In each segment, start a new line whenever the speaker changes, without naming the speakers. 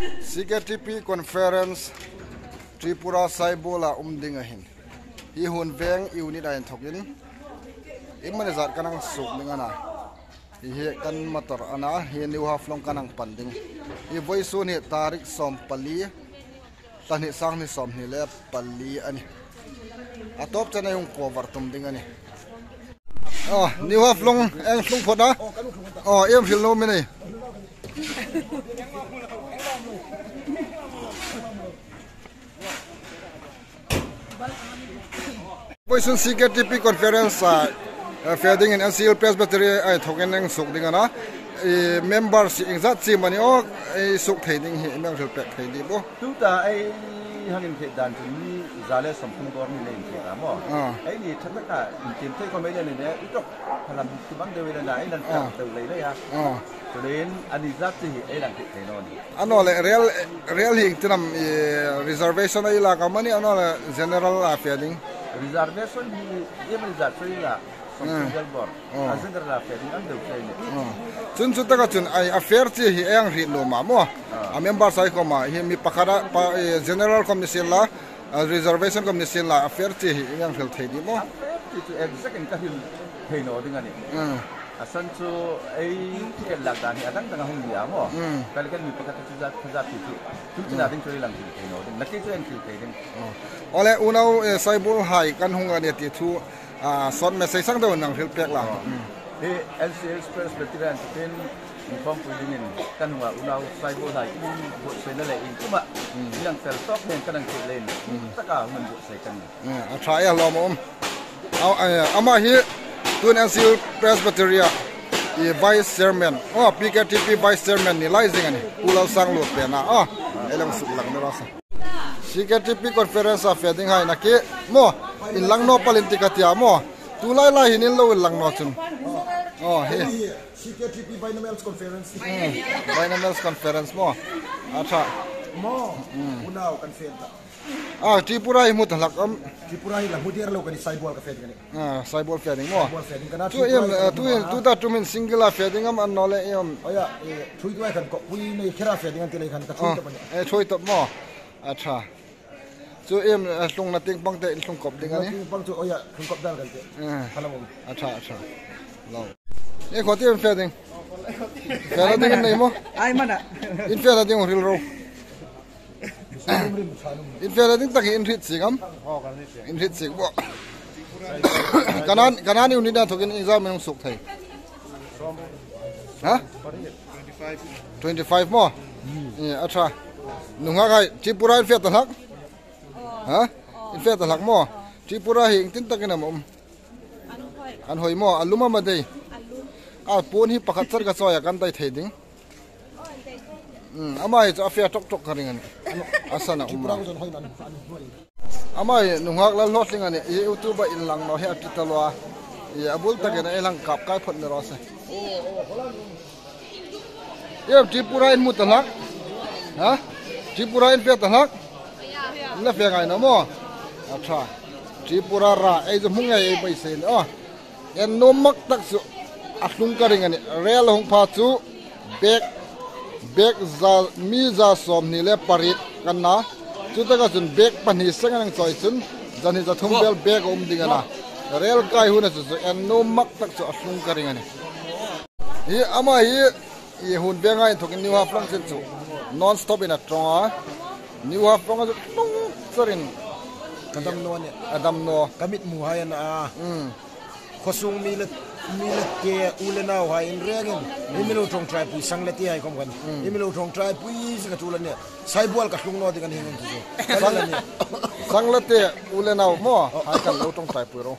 CKTP conference Tripura Saibola dingahin. Hi hun veng unit ain thokin. Imman zat kanang suk dingana. Hi kan motor ana hi new half long kanang panding. Hi voice ni tarik som pali. Tani sang ni som ni le pali ani. Atop chana yung cover tum dingani. Oh, new half long eng flung phoda. Oh, em fil no mini. Poison CKTP conference fading in NCL Presbytery I token and soak dingana members exact same money or a soak trading here in Memphis Pet Table.
Tuta I haven't done to me Zales from Pungorni Lane. I need Tanaka in take a million in there. You took Palamanda with an island the later. So then, and exactly I know real Hington reservation like money and all general fading. Reservation even that free from single board. As in the fading under training. Since I affair to Henry Loma, a member Psychoma, he me Pakara General Commission law, reservation commission law, affair to young Filtadi more. Second pain or Asanto a ticket like that, I don't know whom we are more. But again, we forgot to that to nothing to Lanky, the case and killing. Ole Uno Saibul High, Kanhunga to Son Messay Sando and Phil Pekla. The LCS Presbyterian informed within Kanhua, Uno Saibul High, Senale in Kuma, young fell top and Kanang Lane, Taka, 1 second. I try a long Ama here. Tun NCL Presbytery Vice Chairman PKTP Vice Chairman ni Laising ani Pulau Sanglut pena elang suklang nerasa CKTP conference fading hai na ke mo in langno palintika mo tulai la hinin lo langno chun he
CKTP Binomials conference
Binomials conference mo acha
mo unau conference
Tripura imut halak
Tripura hilang mudir lo kan Saibol ka fading ani
Saibol fading mo tu da tumin single fading am anole
oya thui tu kan ko pui nei khera fading an tilai kan ka thui to ban
thui to mo acha chu hlung na ting pang te hlung kop ding ani
ting pang chu oya hlung kop dal kan te halam
acha lo khoti fading fading nei mo
ai mana
in fading ril ro in fading tak in rit singam in rit sing bo kanan unit da thokin exam ng suk thai ha 25 mo acha nunga kai Tripura in fet hak ha in fet hak mo Tripura hing tin takina mo an hoi mo aluma ma dei pon hi pakhat char ka choya kan dai theding amai cha afia tok karingan asana umra amai nunghak la lot lingan YouTube in lang no he atitalo abul takena elang kap kai phot ne rose Tripura in mutalak ha Tripura in fetalak la fe ngai no mo acha Tripura ra ei zo munga ei pai sen en nomak tak su ahlung karingan real hong pha chu bek za mi za som ni le parit kanna chutaka chun bek pani sangang choi chun jani za thumbel bek dingana rel kai huna chu en no mak tak chu aslung karingani hi ama hi hun bengai thokin new half long chu non stop in a tronga new half long chu tung sarin
adam no kamit mu hayan khosung mi le ke ulena wa in regen imilo thong trai pu sangleti ai kom kan imilo thong trai pu ka tulan ne saibol ka hlung no de kan hingon tu
sangleti ulena mo ha kan lo thong trai pu ro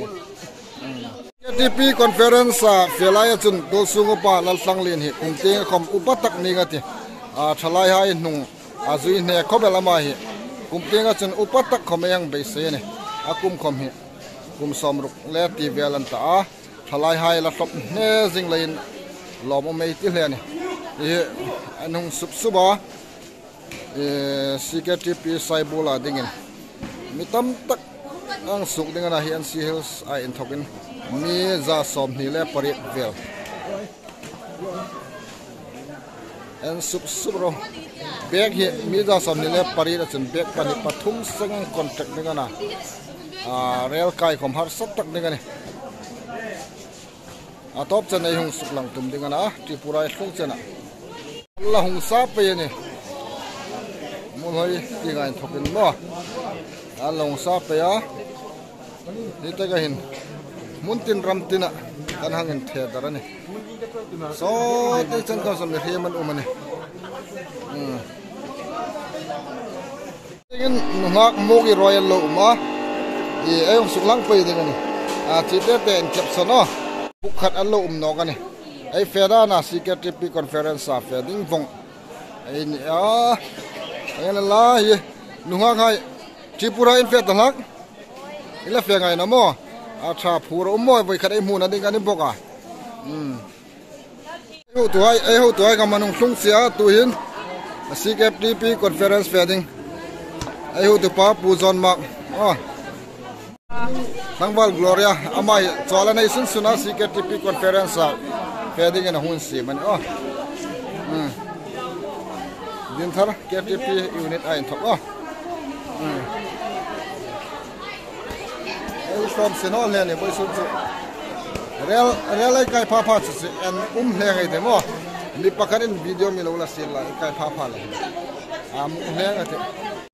KTP conference felaya chun dol sungo pa lal sanglin hi kumteng khom upatak ni ngati thalai hai nung azui ne khobela ma hi kumteng chun upatak khomeyang beise ne akum khom hi kum somruk le ti velanta thalai hai la top ne jing lein lom mai ti hle ni anung suba CKTP Saibola dingin mitam tak ang suk dingana hi an hills ai in thokin mi za som ni le parit vel en subro bag hi mi za som ni le pari da chun bag pani pathum sang contract ni kana rail kai khom har sat tak ni kana atop chan ai hung suklang tum ding kana Tripura khung chana la hung sa pe ni mo hoi ti ngai thokin mo a long sa pe ya ni ta ga hin muntin ramtina kan hangin the darani so te chan ka som he man umani in ngak mogi royal lo ma e ay suklang pe de ni chi te ten caption no bukhat an lo no ka ni ai feda na secretary conference a feding vong ai ni ai la hi nunga khai Tripura in fet lak ila fe ngai na mo a tha phur moi voi khat ai mu na ding kan boka ho tu ai ka manung sung sia tu hin secretary conference feding ai hu tu pa pu zon mak Sangwal Gloria amai chola nei sun suna secretary conference feding in hun si man din thar KTP unit ai thok ai som senol le ne boi sun chu real ai kai pha chu en hle ngai de mo li pakarin video mi lo la sil la kai pha le hle ngai te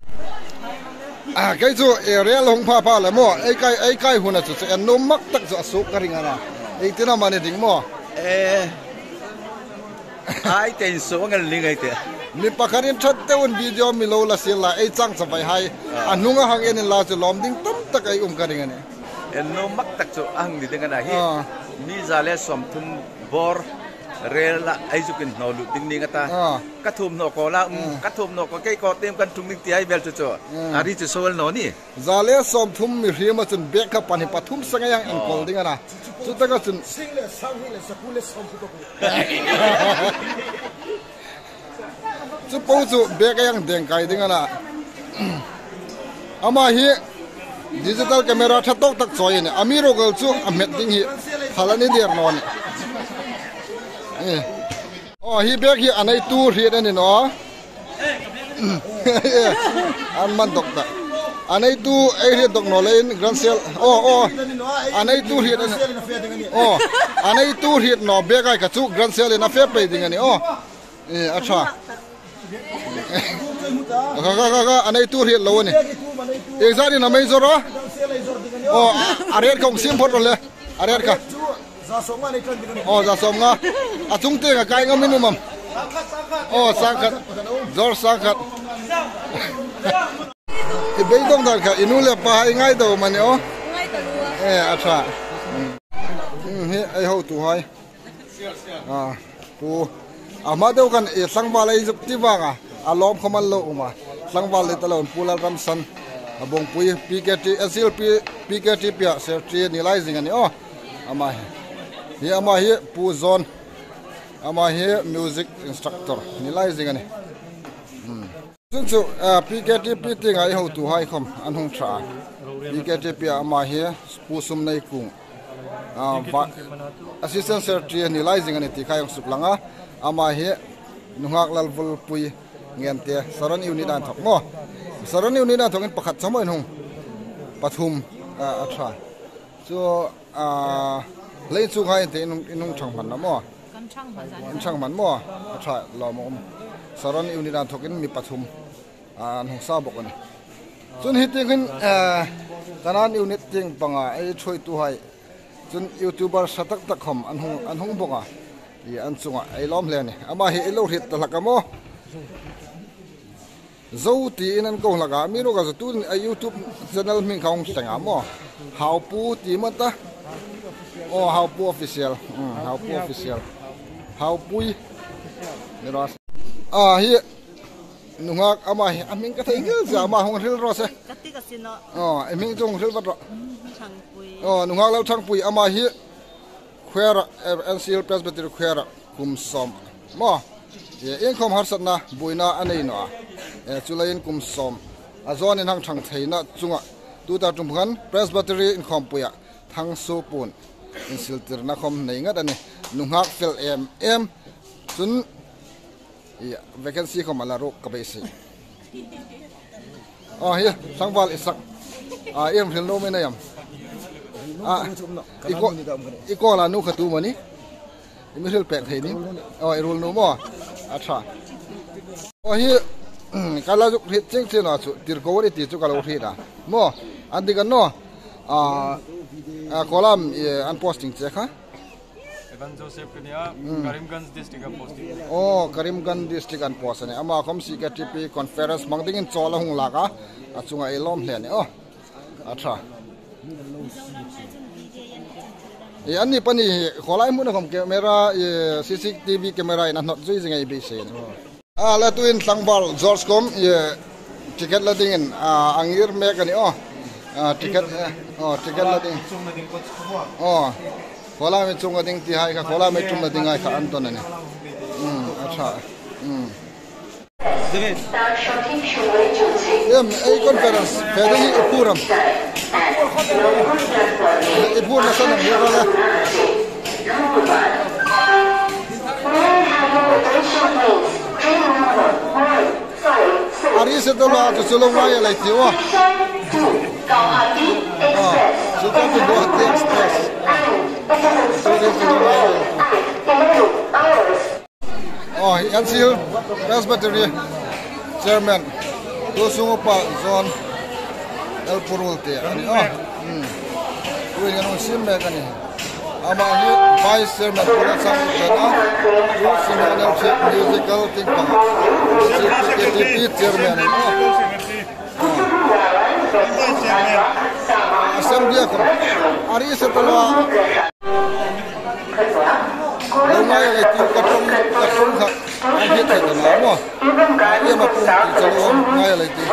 cái chỗ area long pha là mo ai cái huna chu en no mak tak zo su karinga na ai tina mane ding mo
ai ten so ngal lingai te
ni pakarin that te un video mi lo la sil la ai chang sabai hai anunga hang en la chu lom ding tam tak ai karinga ne
en no mak tak chu ang ni ding na hi mi zale som thum bor rel la ai chu kin no lu ding ni ngata ka thum no ko la ka thum no ko kai ko tem kan tung ning ti ai bel chu chu ari chu sol no ni
zale som thum mi rima chun bek ka pani pathum sanga yang in kol ding na chu ta ka chun
single sang le sakule som chu ko
chu po chu bek yang deng kai ding na ama hi digital camera thatok tak choi ne amiro gal chu amet ding hi khalani der non hi bek hi anai tu ri ani no an man dok ta anai tu ai ri dok no lein grand sale anai tu ri ani anai tu ri no bek ai ka chu grand sale na fe pe ding ani acha ga anai tu ri lo ni exactly na mai zoro arer kong sim phot le arer ka za somnga achung te ga kai nga minimum sangkat zor sangkat ti beidong dar ka inule pa ngai do mane acha he ai ho tu hai pu amado kan e sangwal ai jup ti wanga alom khamal lo uma sangwal le talon pulal ram san abong pui PKT SLP PKT pia secretary nilai ani ama hi ama hi pu zone ama hi music instructor nilai ani chu PKT ting ai ho tu hai khom anhung tra PKT pia ama hi pu sum nei kung assistant secretary nilai ani ti khai suklanga ama hi nungak lalvul pui ngente saran unit an thok mo saran unit an thokin pakhat chamoi hung pathum athra so lấy chú hai thì nung chẳng phản lắm mo chẳng phản mo athra lo mo saran unit an thokin mi pathum hung sa bok ani chun hi tin kanan unit ting panga ai choi tu hai chun youtuber satak tak khom an hung boka i an chunga ai lom le ni ama hi elo hit talakamo zo ti inan ko laga mi ro ga tu YouTube channel min khong tanga mo how pu ti mata how pu official how pui ni ros hi nungak ama hi aming ka thai gel ja ma hong ril ro se
kati ka sino
aming jong ril bat ro
chang pui
nungak lau chang pui ama hi khwera NCL presbytery khwera kum som mo in khom har sat na buina anei no chulain kum som azon in hang thang theina chunga tu ta tumkhan presbytery in khom puya thang su pun in siltir na khom nei ngat ani nungak fel em chun vacancy ko malaro kabesi here sangwal isak em thil no me na yam iko la nu khatu mani imithil pek thei ni irul no mo acha here kala juk hit ching chena chu tir ko ri ti chu kala uthi da mo andikan no kolam an posting check ha
Evan Joseph Kenya Karimganj district an posting
Karimganj district an post ani ama kom CKTP conference mangding in chola hung laka achunga elom hle ni acha ani pani kholai mu na kom camera CCTV camera in not jui jingai be se la tuin sangbal George kom ticket la ding angir me kani ticket la ding khola me chunga ding ti hai ka khola me chunga ding ai ka anton ani acha ei conference fedani ipuram ipur na sana hirala ari se to la to solo mai lai ti wa so to do express NCU Presbytery Chairman Tusungupa Zone El Purulte Kuwi nganong simbe kani ama hi Vice Chairman Pulasang Utana Tusungupa Musical Tingpa CPTP Chairman Assembly ko ari setala Lumay lai ti katong kha ang hit sa na mo iya mapung ti chalo ngai lai ti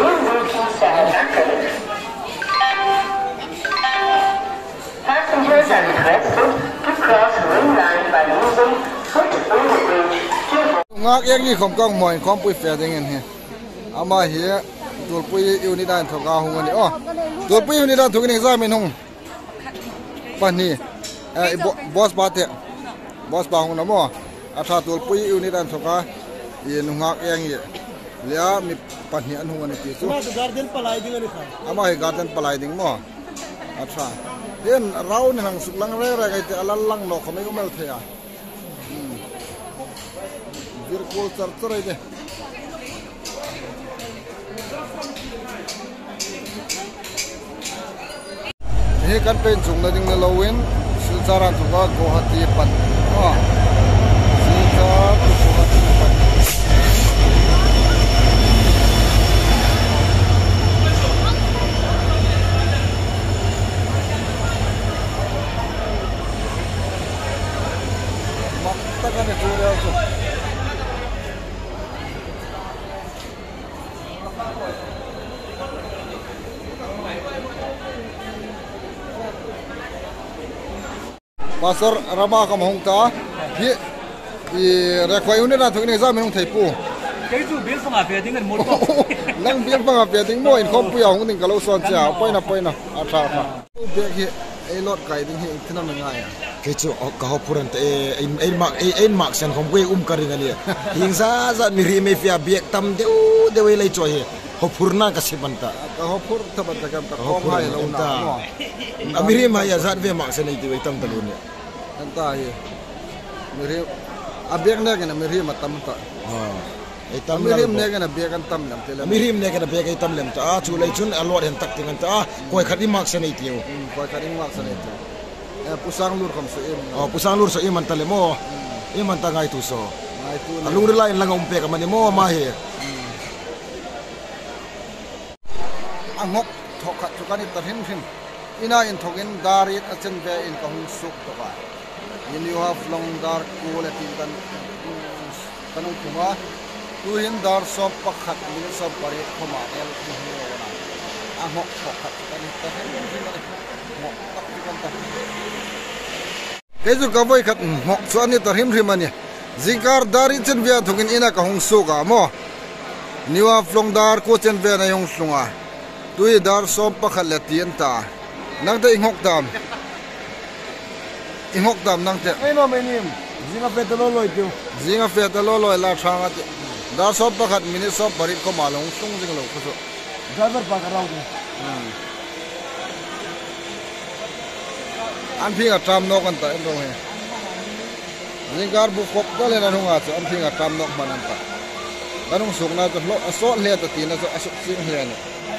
passengers are requested to cross ring line by using foot overbridge ngak yang ni khom kong moi khom pui fe ding en he ama hi tulpui unidan thoka hungani tulpui unidan thukini examen hung pani boss bate boss ba hung namo atha tulpui unidan thoka yen ngak yang ye lia mi pani an hungani ti chu garden palai ding ani kha ama hi garden palai ding mo atha yen rau ni hang suklang re re kai te alallang no khomai ko mel thea virtual charter ide he campaign chung na ding na lowin silcharan thuka Guwahati pan silchar Guwahati pan makta kan itu dia so Pasar Rama kam hongta hi rekwai unde na thukni exam hong thaipu
cái chú biết không à, về tiếng gần một câu.
Nang biết bằng về tiếng môi không bây giờ không tính cả lâu xuân chả, poi na, atra. Biết hi, ai lót cái tiếng hi, thế nào mình ngay à?
Cái chú cả họ puran te, ai mak sen không quay cái này nè. Hiện ra miri me phía biết tâm deu lấy cho hi. Họ purna kasih banta.
Họ pur thập banta kam ta không hay lâu na.
Miri maya zat về mak sen itu tâm ta luôn nè.
Anta hi, miri, abek na cái miri mà tâm ta. Mirim ne kana bekan tam lam tela
mirim ne kana bekai tam lam ta chu lai chun alot hen tak tingan ta koi khadi mak sanai tiu
koi khadi mak sanai tiu pusang lur kom so em
pusang lur so em man tale mo em man ta ngai tu so alung rilai lang umpe ka mani mo ma he
angok thokat chukani tarhim him ina in thokin darit achen ve in kahung suk to ba in you have long dark cool at in kanung kuma tuhin dar sop pakhat min sop pare khoma el ni ona ahok pakhat kan ta mo tak kan ta keju kawai khat mok chuani tar him himani zikar dari chen via thukin ina ka hong su ga mo niwa flong dar ko chen ve na yong sunga tui dar sop pakhat le tien ta nang te ingok dam nang te
ai no menim zinga petalo loi tiu
zinga petalo loi la thanga dar sop pakhat minute sop barit ko malong sung jing lo ko so
driver pa ka raw
an phinga tram nok an ta endo he lingkar bu kop dale na hunga chu an phinga tram nok man an ta kanung sukna to lo aso le ta tina so asuk sing he ani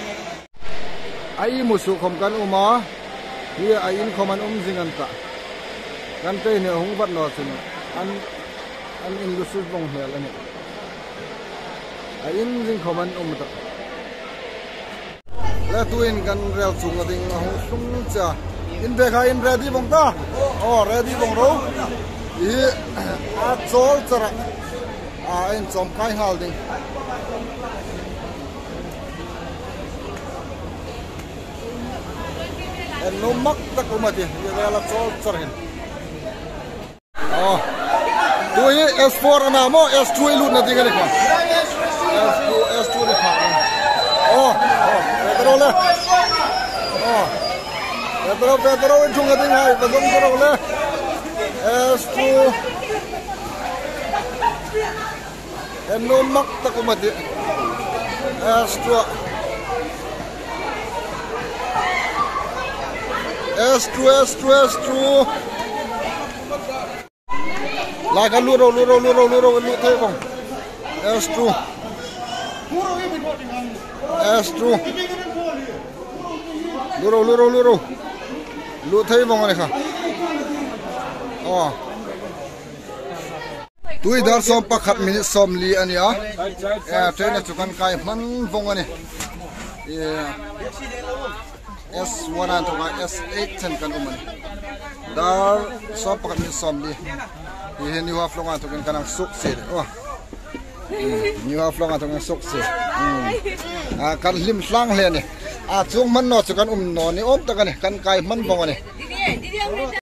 ai musu khom kan uma hi ai in khoman jing an ta kan te ne hung bat no chun an in lu su bong hel ani ai in jing khoman ta la tuin kan rel chung ading hung sung cha in be kha in ready bong ta oh ready bong ro i a chol chara a in chom kai hal ding en no mak ta ko ma ti ya la chol char hin oh tui S4 ana mo S2 lut na ding ani ko S2 le kha oh petrol le oh Pedro chung ading hai badong ko le S2 eno mak ta ko mati S2 la ka lu ro lu te bong S2 lu ro lu thấy vòng này kha oh tui dar som pakhat minute som li ania train na chukan kai man vong ani S1 an to S8 chen kan umani dar som pakhat minute som li hi ni wa flong an to kan kanang suk se oh ni wa flong an to kan suk se kan lim slang le ni chung man no chukan no ni om ta kan kai man vong ani